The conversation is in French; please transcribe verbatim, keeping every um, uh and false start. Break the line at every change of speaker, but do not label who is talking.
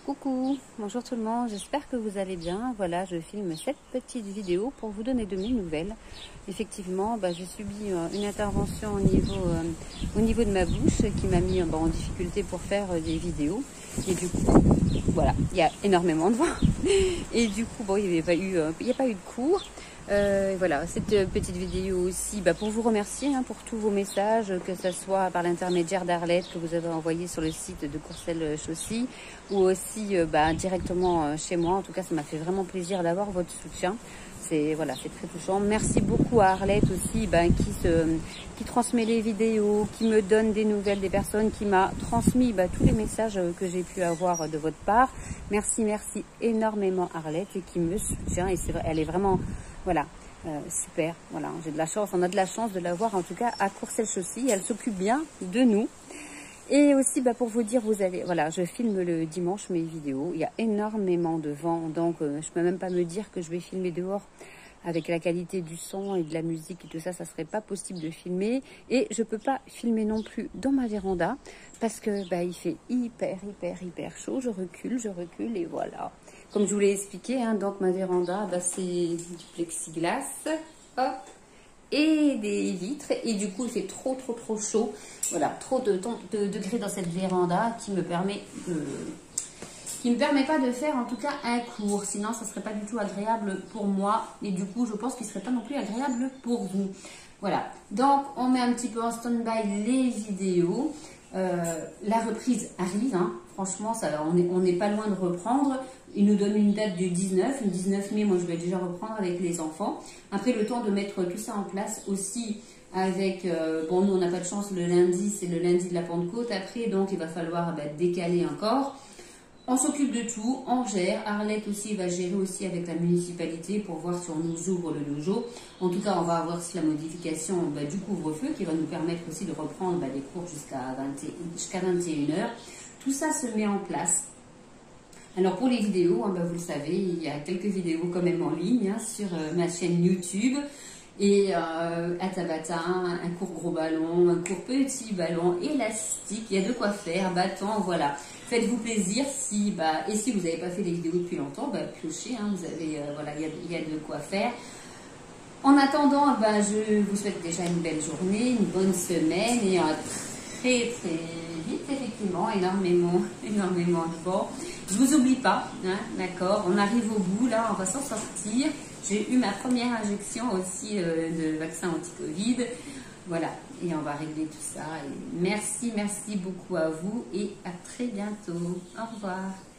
Coucou, bonjour tout le monde, j'espère que vous allez bien. Voilà, je filme cette petite vidéo pour vous donner de mes nouvelles. Effectivement, bah, j'ai subi euh, une intervention au niveau, euh, au niveau de ma bouche qui m'a mis euh, bah, en difficulté pour faire euh, des vidéos. Et du coup, voilà, il y a énormément de vent. Et du coup, bon, il n'y a pas eu, euh, il n'y a pas eu de cours. Euh, voilà, cette petite vidéo aussi bah, pour vous remercier hein, pour tous vos messages, que ce soit par l'intermédiaire d'Arlette que vous avez envoyé sur le site de Courcelles-Chaussy ou aussi euh, bah, directement euh, chez moi. En tout cas, ça m'a fait vraiment plaisir d'avoir votre soutien. C'est voilà, c'est très touchant. Merci beaucoup à Arlette aussi bah, qui, se, qui transmet les vidéos, qui me donne des nouvelles des personnes, qui m'a transmis bah, tous les messages que j'ai pu avoir de votre part. Merci, merci énormément Arlette et qui me soutient. Et c'est vrai, elle est vraiment... Voilà, euh, super, voilà, j'ai de la chance, on a de la chance de la voir en tout cas à Courcelles-Chaussy, elle s'occupe bien de nous. Et aussi, bah, pour vous dire, vous allez, voilà, je filme le dimanche mes vidéos, il y a énormément de vent, donc euh, je peux même pas me dire que je vais filmer dehors avec la qualité du son et de la musique et tout ça, ça serait pas possible de filmer. Et je peux pas filmer non plus dans ma véranda parce que bah, il fait hyper, hyper, hyper chaud. Je recule, je recule et voilà. Comme je vous l'ai expliqué, hein, donc ma véranda, bah, c'est du plexiglas, hop, et des vitres. Et du coup, il fait trop, trop, trop chaud. Voilà, trop de, de degrés dans cette véranda qui me permet de... qui ne me permet pas de faire en tout cas un cours, sinon ça serait pas du tout agréable pour moi et du coup je pense qu'il serait pas non plus agréable pour vous. Voilà, donc on met un petit peu en stand-by les vidéos, euh, la reprise arrive, hein. Franchement ça, on n'est on est pas loin de reprendre. Il nous donne une date du dix-neuf, le dix-neuf mai, moi je vais déjà reprendre avec les enfants. Après le temps de mettre tout ça en place aussi avec, euh, bon nous on n'a pas de chance, le lundi c'est le lundi de la Pentecôte, après donc il va falloir bah, décaler encore. On s'occupe de tout, on gère. Arlette aussi va gérer aussi avec la municipalité pour voir si on nous ouvre le dojo. En tout cas, on va avoir aussi la modification bah, du couvre-feu qui va nous permettre aussi de reprendre bah, les cours jusqu'à jusqu'à vingt et une heures. Tout ça se met en place. Alors pour les vidéos, hein, bah, vous le savez, il y a quelques vidéos quand même en ligne hein, sur euh, ma chaîne YouTube. Et euh, à Tabata, un court gros ballon, un court petit ballon, élastique, il y a de quoi faire, bâton, voilà. Faites-vous plaisir, si, bah, et si vous n'avez pas fait les vidéos depuis longtemps, bah, piochez, hein, vous avez, euh, voilà, il y a, il y a de quoi faire. En attendant, bah, je vous souhaite déjà une belle journée, une bonne semaine, et à très très vite, effectivement, énormément, énormément de vent. Je vous oublie pas, hein, d'accord, on arrive au bout, là, on va s'en sortir. J'ai eu ma première injection aussi euh, de vaccin anti-Covid. Voilà, et on va régler tout ça. Et merci, merci beaucoup à vous et à très bientôt. Au revoir.